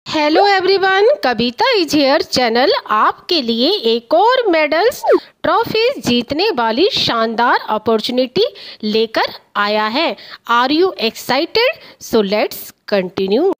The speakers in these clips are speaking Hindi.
Hello everyone, Kavita is here channel आपके लिए एक और मेडल्स ट्रॉफीज जीतने वाली शानदार अपॉर्चुनिटी लेकर आया है। Are you excited? So let's continue.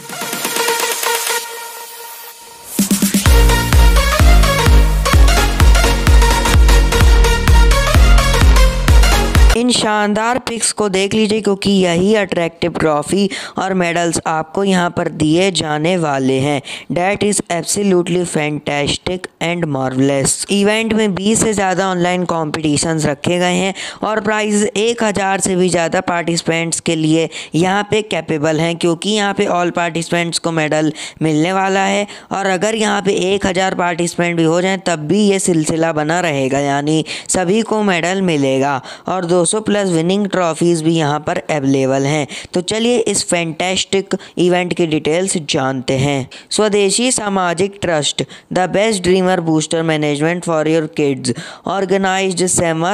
इन शानदार पिक्स को देख लीजिए क्योंकि यही अट्रैक्टिव ट्रॉफी और मेडल्स आपको यहाँ पर दिए जाने वाले हैं। That is absolutely fantastic and marvellous. Event में 20 से ज़्यादा ऑनलाइन कॉम्पिटिशन्स रखे गए हैं और प्राइज 1000 से भी ज़्यादा पार्टिसिपेंट्स के लिए यहाँ पे कैपेबल हैं, क्योंकि यहाँ पे ऑल पार्टिसिपेंट्स को मेडल मिलने वाला है। और अगर यहाँ पे 1000 पार्टिसिपेंट भी हो जाएं तब भी ये सिलसिला बना रहेगा, यानी सभी को मेडल मिलेगा और 200 प्लस विनिंग ट्रॉफीज़ भी यहाँ पर अवेलेबल हैं। तो चलिए इस फैंटास्टिक इवेंट की डिटेल्स जानते हैं। Swadeshi Samajik trust the best dreamer booster management for your kids organised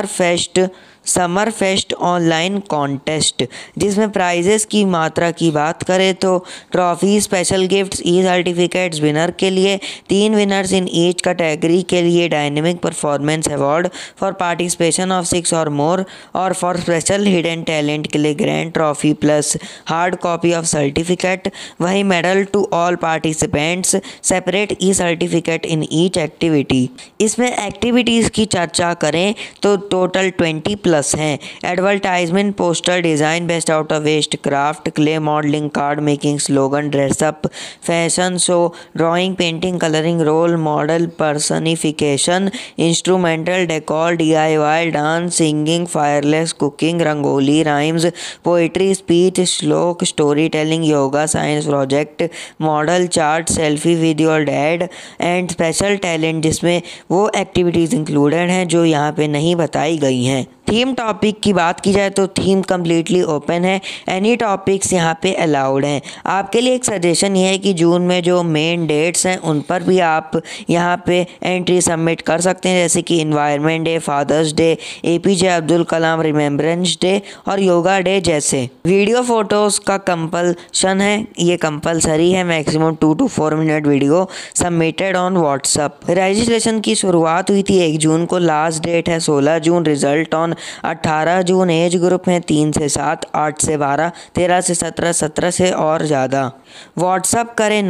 summer fest online contest, जिसमें प्राइजेस की मात्रा की बात करें तो trophy, special gifts, e certificates winner के लिए 3 विनर्स इन ईच कैटेगरी के लिए dynamic performance award for participation of 6 और मोर, और फॉर स्पेशल हिडन टैलेंट के लिए grand trophy plus hard copy of certificate. वही medal to all participants, separate e certificate in each activity. इसमें एक्टिविटीज़ की चर्चा करें तो टोटल 20 प्लस हैं। Advertisement, poster design, best out of waste craft, clay modelling, card making, slogan, dress up, fashion show, drawing, painting, colouring, role model personification, instrumental decor, DIY, dance, singing, fireless cooking, rangoli, rhymes, poetry, speech, shloka, story telling, yoga, science project, model chart, selfie, video, dad and special talent, जिसमें वो एक्टिविटीज़ इंक्लूडेड हैं जो यहाँ पे नहीं बताई गई हैं। थीम टॉपिक की बात की जाए तो थीम कम्प्लीटली ओपन है, एनी टॉपिक्स यहाँ पे अलाउड हैं। आपके लिए एक सजेशन ये है कि जून में जो मेन डेट्स हैं उन पर भी आप यहाँ पे एंट्री सबमिट कर सकते हैं, जैसे कि environment day, father's day, APJ Abdul Kalam remembrance day और योगा डे जैसे। वीडियो फोटोज़ का कंपल्सन है, ये कंपलसरी है। Maximum 2 to 4 minute video submitted on WhatsApp. Registration की शुरुआत हुई थी 1 जून को, लास्ट डेट है 16 June, result on 18 June. Age group है 3 से 7, 8 से 12, 13 से 17, 17 से और ज़्यादा। व्हाट्सअप करें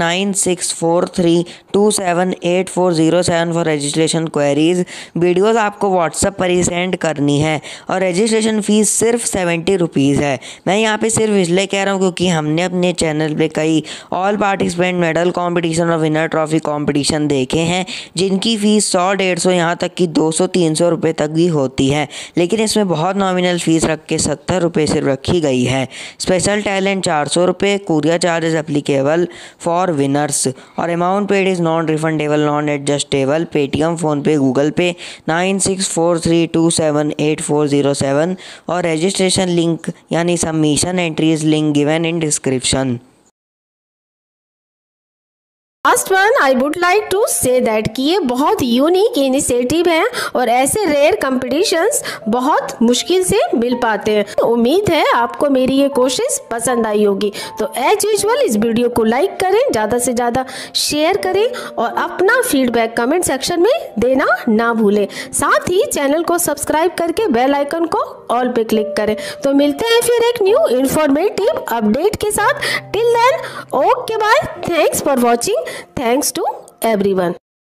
9643278407 फॉर रजिस्ट्रेशन क्वेरीज। वीडियोस आपको व्हाट्सअप पर ही सेंड करनी है और रजिस्ट्रेशन फ़ीस सिर्फ 70 रुपीज़ है। मैं यहाँ पे सिर्फ इसलिए कह रहा हूँ क्योंकि हमने अपने चैनल पे कई ऑल पार्टिसिपेंट मेडल कॉम्पिटिशन और विनर ट्रॉफी कॉम्पिटिशन देखे हैं जिनकी फ़ीस 100-150 यहाँ तक कि 200-300 रुपये तक भी होती है, लेकिन इसमें बहुत नॉमिनल फ़ीस रख के 70 रुपये सिर्फ रखी गई है। स्पेशल टैलेंट 400 रुपये, courier charges applicable for winners और amount paid is non refundable, non adjustable. Paytm, PhonePe, Google pay 9643278407 और रजिस्ट्रेशन लिंक यानी submission entries link given in description. Last one I would like to say that कि ये बहुत यूनिक इनिशिएटिव है और ऐसे रेयर कंपटीशंस बहुत मुश्किल से मिल पाते हैं। तो उम्मीद है आपको मेरी ये कोशिश पसंद आई होगी। तो एज यूजुअल इस वीडियो को लाइक करें, ज़्यादा से ज़्यादा शेयर करें और अपना फीडबैक कमेंट सेक्शन में देना ना भूलें। साथ ही चैनल को सब्सक्राइब करके बेल आइकन को ऑल पे क्लिक करें। तो मिलते हैं फिर एक न्यू इंफॉर्मेटिव अपडेट के साथ। Till then okay bye, thanks for watching, thanks to everyone।